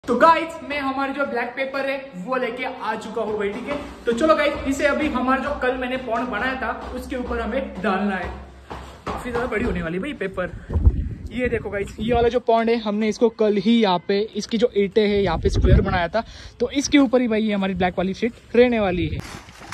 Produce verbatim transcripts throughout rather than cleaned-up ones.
तो गाइस मैं हमारे जो ब्लैक पेपर है वो लेके आ चुका हूँ भाई, ठीक है। तो चलो गाइस इसे अभी हमारा जो कल मैंने पॉन्ड बनाया था उसके ऊपर हमें डालना है। काफी ज्यादा बड़ी होने वाली भाई पेपर। ये देखो गाइस, ये वाला जो पॉन्ड है हमने इसको कल ही यहाँ पे इसकी जो ईंटें है यहाँ पे स्क्वायर बनाया था, तो इसके ऊपर ही भाई ये हमारी ब्लैक वाली शीट रहने वाली है।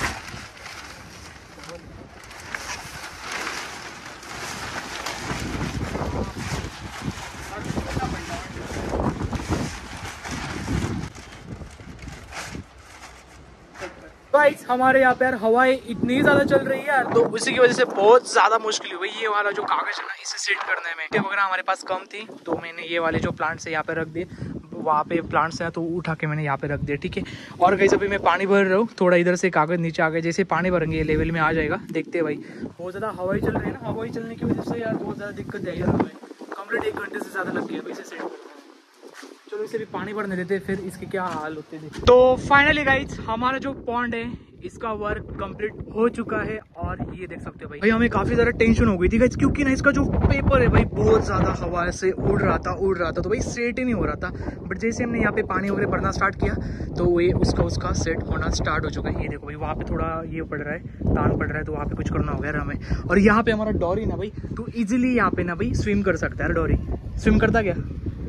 गाइस हमारे यहाँ पे यार हवाएं इतनी ज्यादा चल रही है यार, तो उसी की वजह से बहुत ज्यादा मुश्किल हुई। ये वाला जो कागज है ना इसे सेट करने में ये वगैरह हमारे पास कम थी, तो मैंने ये वाले जो प्लांट्स है यहाँ पे रख दिए। वहाँ पे प्लांट्स हैं तो उठा के मैंने यहाँ पे रख दिया, ठीक है। और गाइस अभी मैं पानी भर रहा हूँ, थोड़ा इधर से कागज नीचे आ गया, जैसे पानी भरेंगे ये लेवल में आ जाएगा। देखते हैं भाई, बहुत ज्यादा हवाई चल रही है ना, हवाई चलने की वजह से यार बहुत ज्यादा दिक्कत है यार। हमें कम्प्लीट एक घंटे से ज्यादा लग गया इसे सेट करने। चलो इसे भी पानी भरने देते, फिर इसके क्या हाल होते थे। तो फाइनली गाइज हमारा जो पॉन्ड है इसका वर्क कंप्लीट हो चुका है। और ये देख सकते हो भाई भाई हमें काफी ज्यादा टेंशन हो गई थी गाइज, क्योंकि ना इसका जो पेपर है भाई बहुत ज्यादा हवा से उड़ रहा था उड़ रहा था तो भाई सेट ही नहीं हो रहा था। बट जैसे हमने यहाँ पे पानी वगैरह भरना स्टार्ट किया तो ये उसका उसका सेट होना स्टार्ट हो चुका है। ये देखो भाई वहाँ पे थोड़ा ये पड़ रहा है, तान पड़ रहा है, तो वहाँ पे कुछ करना होगा हमें। और यहाँ पे हमारा डोरी ना भाई तो इजिली यहाँ पे ना भाई स्विम कर सकता है। डोरी स्विम करता क्या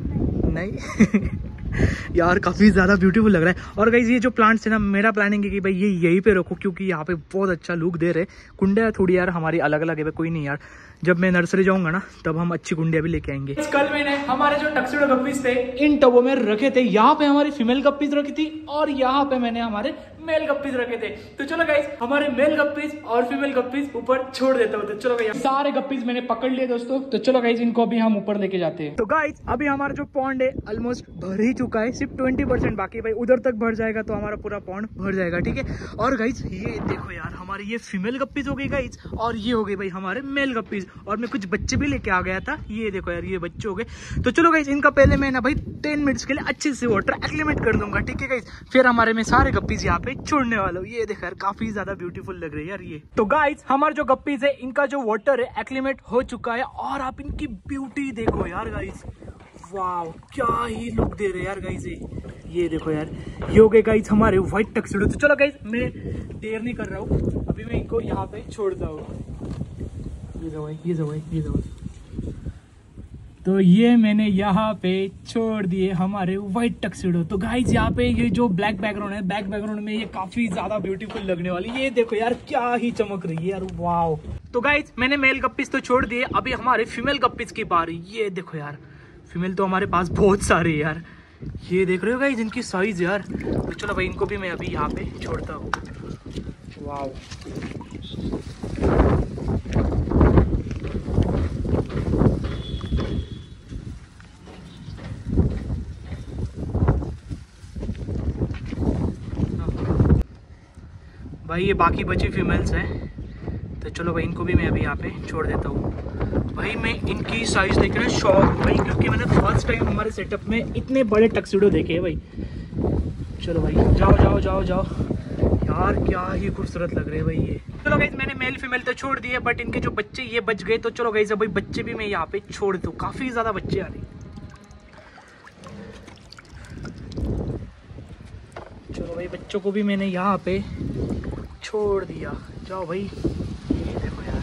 नहीं यार काफी ज्यादा ब्यूटीफुल लग रहा है। और गाइस ये जो प्लांट्स है ना, मेरा प्लानिंग है कि भाई ये यहीं पे रखो, क्योंकि यहाँ पे बहुत अच्छा लुक दे रहे। कुंडिया थोड़ी यार हमारी अलग अलग है, कोई नहीं यार, जब मैं नर्सरी जाऊंगा ना तब हम अच्छी कुंडिया भी लेके आएंगे। कल मैंने हमारे जो टक्सिडो गप्पीज थे इन टबों में रखे थे। यहाँ पे हमारी फीमेल गप्पीज रखी थी और यहाँ पे मैंने हमारे मेल गप्पीज रखे थे। तो चलो गाइस हमारे मेल गप्पीज और फीमेल गप्पीज ऊपर छोड़ देता हूँ। तो चलो गाइस सारे गप्पीज मैंने पकड़ लिए दोस्तों, तो चलो गाइस इनको अभी हम ऊपर लेके जाते हैं। तो गाइस अभी हमारा जो पॉन्ड है ऑलमोस्ट भर ही चुका है, सिर्फ ट्वेंटी परसेंट बाकी। भाई उधर तक भर जाएगा तो हमारा पूरा पॉन्ड भर जाएगा, ठीक है। और गाइस ये देखो यार हमारी ये फीमेल गप्पीज हो गई गाइस, और ये हो गई भाई हमारे मेल गप्पीज। और मैं कुछ बच्चे भी लेके आ गया था, ये देखो यार ये बच्चे हो गए। तो चलो गाइस इनका पहले मैं ना भाई टेन मिनट्स के लिए अच्छे से वाटर एक्लिमेट कर दूंगा, ठीक है गाइस। फिर हमारे में सारे गप्पीज यहाँ पे छोड़ने वाला हूँ। ये देखो यार काफी ज्यादा ब्यूटीफुल लग रही है यार ये। तो गाइस हमारे जो गप्पीज है इनका जो वाटर है एक्लिमेट हो चुका है। और आप इनकी ब्यूटी देखो यार गाइस, वाव क्या ही लुक दे रहे यार गाइस ये। ये देखो यार ये हो गए गाइस हमारे व्हाइट टक्सिडो। तो चलो गाइस मैं देर नहीं कर रहा हूँ, अभी मैं इनको यहाँ पे छोड़ता हूँ। ये दो ये दो ये दो तो ये मैंने यहाँ पे छोड़ दिए हमारे व्हाइट टक्सिडो। तो गाइज यहाँ पे ये जो ब्लैक बैकग्राउंड है, बैक बैकग्राउंड में ये काफी ज्यादा ब्यूटीफुल लगने वाली। ये देखो यार क्या ही चमक रही है यार, वाव। तो गाइज मैंने मेल गप्पीज तो छोड़ दिए, अभी हमारे फीमेल गप्पीज की बारी। ये देखो यार फीमेल तो हमारे पास बहुत सारी है यार, ये देख रहे हो गाइज इनकी साइज यार। तो चलो भाई इनको भी मैं अभी यहाँ पे छोड़ता हूँ। वाव भाई ये बाकी बची फीमेल्स हैं, तो चलो भाई इनको भी मैं अभी यहाँ पे छोड़ देता हूँ। भाई मैं इनकी साइज देख रहा शॉक भाई, क्योंकि मैंने फर्स्ट टाइम हमारे सेटअप में इतने बड़े टक्सिडो देखे हैं भाई। चलो भाई जाओ जाओ जाओ जाओ यार क्या ही खूबसूरत लग रहे हैं भाई ये। चलो गाइस मैंने मेल फीमेल तो छोड़ दिए, बट इनके जो बच्चे ये बच गए। तो चलो गाइस भाई बच्चे भी मैं यहाँ पे छोड़ दूँ, काफी ज्यादा बच्चे आ रहे। चलो भाई बच्चों को भी मैंने यहाँ पे छोड़ दिया। जाओ भाई ये देखो यार,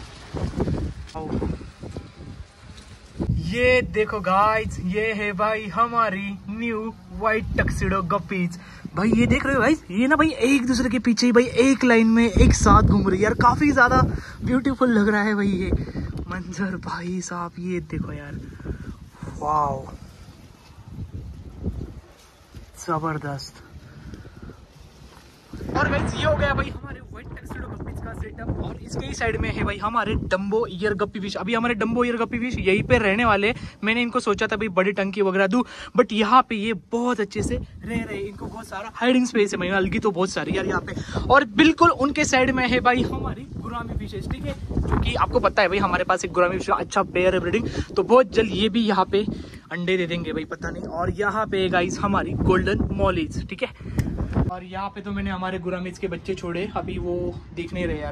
ये देखो गाइस ये है भाई हमारी न्यू व्हाइट टक्सिडो गप्पीज। भाई ये देख रहे हो गाइस, ये ना भाई एक दूसरे के पीछे भाई एक लाइन में एक साथ घूम रही है यार, काफी ज्यादा ब्यूटीफुल लग रहा है भाई ये मंजर भाई साहब। ये देखो यार वाव जबरदस्त। और गाइस ये हो गया भाई हमारे व्हाइट टक्सिडो गप्पीज का सेटअप। और इसके ही साइड में है भाई हमारे डम्बो ईयर गप्पी फिश। अभी हमारे डम्बो ईयर गप्पी फिश यहीं पे रहने वाले। मैंने इनको सोचा था भाई बड़ी टंकी वगैरह दूं, बट यहाँ पे ये बहुत अच्छे से रह रहे। इनको बहुत सारा हाइडिंग स्पेस है, अलगी तो बहुत सारी यार यहाँ पे। और बिल्कुल उनके साइड में है भाई हमारी गुरामी फिशेस, ठीक है, क्योंकि आपको पता है भाई हमारे पास एक गुरामी फिश अच्छा पेयर है ब्रीडिंग, तो बहुत जल्द ये भी यहाँ पे अंडे दे देंगे भाई, पता नहीं। और यहाँ पे गाइस हमारी गोल्डन मॉलीज, ठीक है। और यहाँ पे तो मैंने हमारे गुरामीज के बच्चे छोड़े, अभी वो दिख नहीं रहे यार।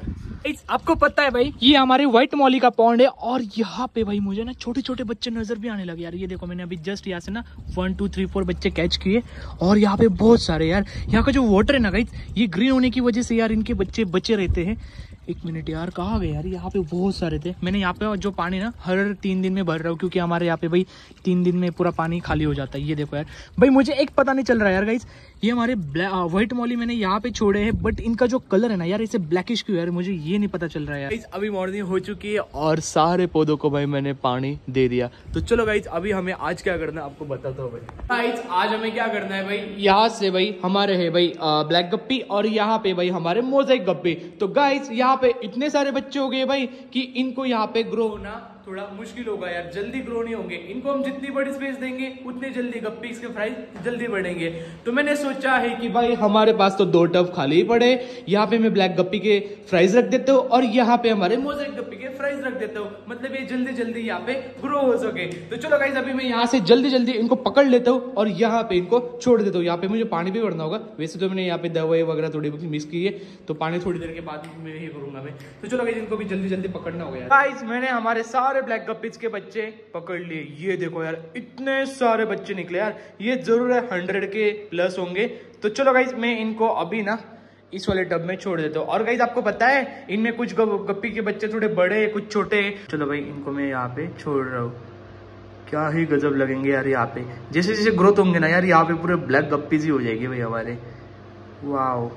आपको पता है भाई ये हमारे व्हाइट मॉली का पॉन्ड है और यहाँ पे भाई मुझे ना छोटे छोटे बच्चे नजर भी आने लगे यार। ये देखो मैंने अभी जस्ट यहाँ से ना वन टू थ्री फोर बच्चे कैच किए और यहाँ पे बहुत सारे यार। यहाँ का जो वाटर है ना गाइस ये ग्रीन होने की वजह से यार इनके बच्चे बचे रहते हैं। एक मिनट यार कहाँ गए यार, यहाँ पे बहुत सारे थे। मैंने यहाँ पे जो पानी ना हर तीन दिन में भर रहा हूँ क्योंकि हमारे यहाँ पे भाई तीन दिन में पूरा पानी खाली हो जाता है। ये देखो यार भाई मुझे एक पता नहीं चल रहा है यार गाइस, ये हमारे व्हाइट मॉली मैंने यहाँ पे छोड़े हैं बट इनका जो कलर है ना यार इसे ब्लैकिश क्यों यार, मुझे ये नहीं पता चल रहा है यार। अभी मॉर्निंग हो चुकी है और सारे पौधों को भाई मैंने पानी दे दिया। तो चलो गाइस अभी हमें आज क्या करना है आपको बताता हूँ भाई। गाइस आज हमें क्या करना है भाई, यहाँ से भाई हमारे है भाई ब्लैक गप्पी और यहाँ पे भाई हमारे मोज़ेक गप्पी। तो गाइस यहाँ पे इतने सारे बच्चे हो गए भाई कि इनको यहाँ पे ग्रो होना थोड़ा मुश्किल होगा यार, जल्दी ग्रो नहीं होंगे। इनको हम जितनी बड़ी स्पेस देंगे उतनी जल्दी गप्पी के प्राइस जल्दी बढ़ेंगे। तो मैंने सोचा है कि भाई हमारे पास तो दो टब खाली ही पड़े, यहाँ पे मैं ब्लैक गप्पी के प्राइस रख देता हूँ और यहाँ पे हमारे मोज़ेक गप्पी के प्राइस रख देता हूँ, मतलब ये जल्दी जल्दी यहाँ पे ग्रो हो सके। तो चलो गाइस अभी मैं यहाँ से जल्दी जल्दी इनको पकड़ लेता हूँ और यहाँ पे इनको छोड़ देता हूँ। यहाँ पे मुझे पानी भी भरना होगा, वैसे तो मैंने यहाँ पे दवाई वगैरह थोड़ी बहुत मिक्स की है तो पानी थोड़ी देर के बाद मैं ये करूंगा मैं। तो चलो गाइस इनको भी जल्दी जल्दी पकड़ना होगा यार। गाइस मैंने हमारे सारे ब्लैक गप्पीज के बच्चे पकड़ लिए। ये देखो यार इतने सारे बच्चे निकले यार, ये जरूर है हंड्रेड के प्लस होंगे। तो चलो गाइस मैं इनको अभी ना इस वाले टब में छोड़ देता हूँ। और गाइस आपको पता है इनमें कुछ गप्पी के बच्चे थोड़े बड़े कुछ छोटे। चलो भाई इनको मैं यहाँ पे छोड़ रहा हूँ। क्या ही गजब लगेंगे यार यहाँ पे, जैसे जैसे ग्रोथ होंगे ना यार यहाँ पे पूरे ब्लैक गप्पीज ही हो जाएगी भाई हमारे। वाह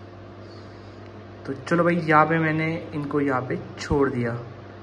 तो चलो भाई यहाँ पे मैंने इनको यहाँ पे छोड़ दिया।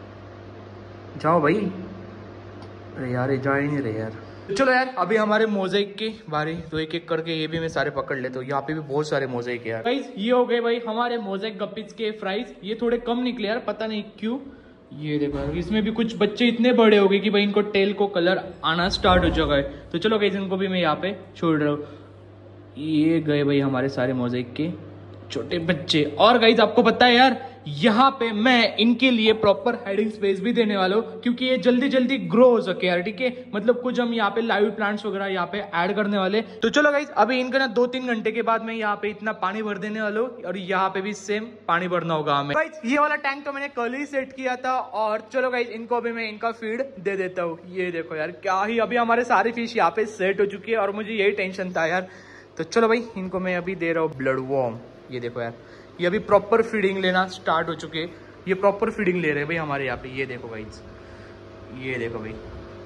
जाओ भाई, अरे यार ये जा ही नहीं रहे यार। चलो यार अभी हमारे मोज़ेक की बारी, तो एक एक करके ये भी मैं सारे पकड़ लेता हूँ। यहाँ पे भी बहुत सारे मोज़ेक यार। गाइस ये हो गए भाई हमारे मोज़ेक गप्पीज के प्राइस, ये थोड़े कम निकले यार पता नहीं क्यों। ये देखो यार इसमें भी कुछ बच्चे इतने बड़े हो गए कि भाई इनको टेल को कलर आना स्टार्ट हो चुका है। तो चलो गाइस इनको भी मैं यहाँ पे छोड़ रहा हूँ। ये गए भाई हमारे सारे मोज़ेक के छोटे बच्चे। और गाइस आपको पता है यार यहाँ पे मैं इनके लिए प्रॉपर हाइडिंग स्पेस भी देने वाला हूँ क्योंकि ये जल्दी जल्दी ग्रो हो सके यार, ठीक है। मतलब कुछ हम यहाँ पे लाइव प्लांट्स वगैरह यहाँ पे ऐड करने वाले। तो चलो गाइस अभी इनका ना दो तीन घंटे के बाद मैं यहाँ पे इतना पानी भर देने वाला हूँ और यहाँ पे भी सेम पानी भरना होगा हमें। गाइस ये वाला टैंक तो मैंने कल ही सेट किया था और चलो गाइस इनको अभी मैं इनका फीड दे देता हूँ। ये देखो यार क्या ही अभी हमारे सारे फिश यहाँ पे सेट हो चुकी है और मुझे यही टेंशन था यार। तो चलो भाई इनको मैं अभी दे रहा हूँ ब्लड वॉर्म। ये देखो यार ये अभी प्रॉपर फीडिंग लेना स्टार्ट हो चुके हैं, ये प्रॉपर फीडिंग ले रहे हैं भाई हमारे यहाँ पे। ये देखो भाई, ये देखो भाई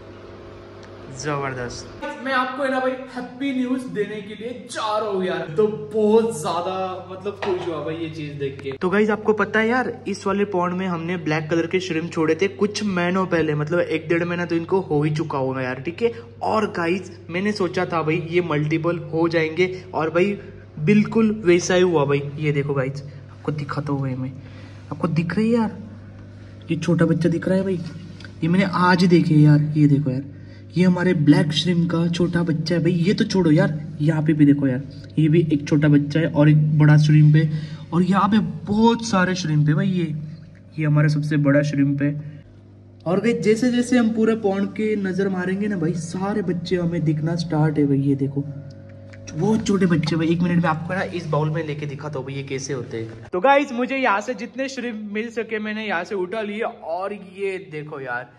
जबरदस्त। मैं आपको है ना भाई हैप्पी न्यूज देने के लिए जा रहा हूँ यार, तो बहुत ज्यादा मतलब खुश हुआ भाई ये चीज देख के। तो गाइज आपको पता है यार इस वाले पॉन्ड में हमने ब्लैक कलर के श्रिम्प छोड़े थे कुछ महीनों पहले, मतलब एक डेढ़ महीना तो इनको हो ही चुका होगा यार, ठीक है। और गाइज मैंने सोचा था भाई ये मल्टीपल हो जाएंगे और भाई बिल्कुल वैसा ही हुआ भाई। ये देखो गाइज आपको दिखाता हूँ मैं, आपको दिख रही है यार ये छोटा बच्चा दिख रहा है भाई, ये मैंने आज देखे यार। ये देखो यार ये हमारे ब्लैक श्रिम्प का छोटा बच्चा है भाई। ये तो छोड़ो यार यहाँ पे भी देखो यार ये भी एक छोटा बच्चा है और एक बड़ा श्रिम्प है और यहाँ पे बहुत सारे श्रिम्प है भाई। ये ये हमारा सबसे बड़ा श्रिम्प है। और भाई जैसे जैसे हम पूरे पॉन्ड के नजर मारेंगे ना भाई सारे बच्चे हमें दिखना स्टार्ट है भाई। ये देखो बहुत छोटे बच्चे भाई। एक मिनट में आपको ना इस बाउल में लेके दिखाता हूँ भाई ये कैसे होते हैं। तो गाइस मुझे यहाँ से जितने श्रिम्प मिल सके मैंने यहाँ से उठा लिए और ये देखो यार,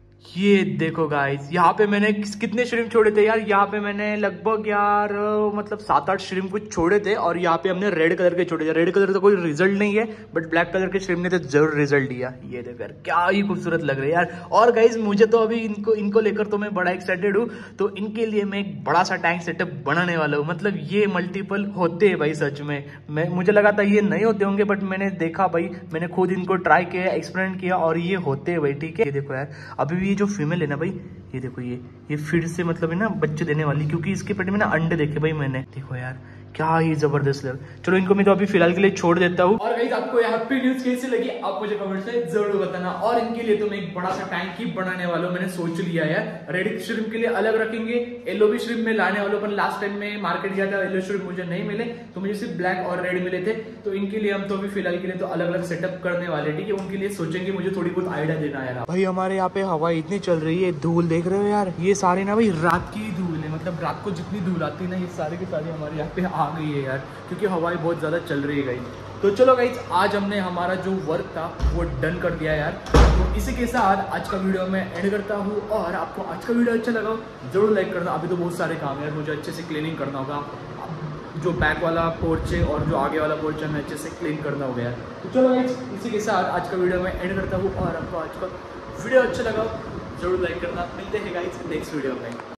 ये देखो गाइस यहाँ पे मैंने कितने श्रिम्प छोड़े थे यार, यहाँ पे मैंने लगभग यार मतलब सात आठ श्रिम्प कुछ छोड़े थे और यहाँ पे हमने रेड कलर के छोड़े थे। रेड कलर तो कोई रिजल्ट नहीं है बट ब्लैक कलर के श्रिम्प ने तो जरूर रिजल्ट दिया। ये देखो यार क्या ही खूबसूरत लग रहे हैं यार। और गाइस मुझे तो अभी इनको इनको लेकर तो मैं बड़ा एक्साइटेड हूँ, तो इनके लिए मैं एक बड़ा सा टैंक सेटअप बनाने वाला हूँ। मतलब ये मल्टीपल होते हैं भाई सच में, मैं मुझे लगा था ये नहीं होते होंगे बट मैंने देखा भाई, मैंने खुद इनको ट्राई किया एक्सपेरिमेंट किया और ये होते हैं भाई, ठीक है। ये देखो यार अभी भी ये जो फीमेल है ना भाई, ये देखो ये ये फिर से मतलब है ना बच्चे देने वाली, क्योंकि इसके पेट में ना अंडे देखे भाई मैंने। देखो यार क्या ही जबरदस्त लग। चलो इनको मैं तो अभी फिलहाल के लिए छोड़ देता हूँ। और गाइस आपको ये हैप्पी न्यूज कैसी लगी आप मुझे कमेंट में जरूर बताना। और इनके लिए तो मैं एक बड़ा सा टैंक ही बनाने वाला हूँ, मैंने सोच लिया है। रेड श्रिम्प के लिए अलग रखेंगे, येलो भी श्रिम्प में लाने वालों पर लास्ट टाइम में मार्केट गया था येलो श्रिम्प मुझे नहीं मिले तो मुझे सिर्फ ब्लैक और रेड मिले थे। तो इनके लिए हम तो अभी फिलहाल के लिए तो अलग अलग सेटअप करने वाले, ठीक है। उनके लिए सोचेंगे, मुझे थोड़ी बहुत आइडिया देना है यार। भाई हमारे यहाँ पे हवा इतनी चल रही है, धूल देख रहे हो यार, ये सारे ना भाई रात की धूल है, मतलब रात को जितनी धूल आती है ना ये सारी की सारी हमारे यहाँ पे आ गई है यार, क्योंकि हवाएं बहुत ज्यादा चल रही है गाइस। तो चलो गाइज, आज हमने हमारा जो वर्क था वो डन कर दिया यार। तो इसी के साथ आज का वीडियो मैं एंड करता हूँ, और आपको आज का वीडियो अच्छा लगा जरूर लाइक करना। अभी तो बहुत सारे काम है, मुझे अच्छे से क्लीनिंग करना होगा, जो बैक वाला पोर्च है और जो आगे वाला पोर्च है मैं अच्छे से क्लीन करना हो गया। तो चलो गाइज, इसी के साथ आज का वीडियो मैं एंड करता हूँ, और आपको आज का वीडियो अच्छा लगा जरूर लाइक करना। मिलते हैं गाइज नेक्स्ट वीडियो में।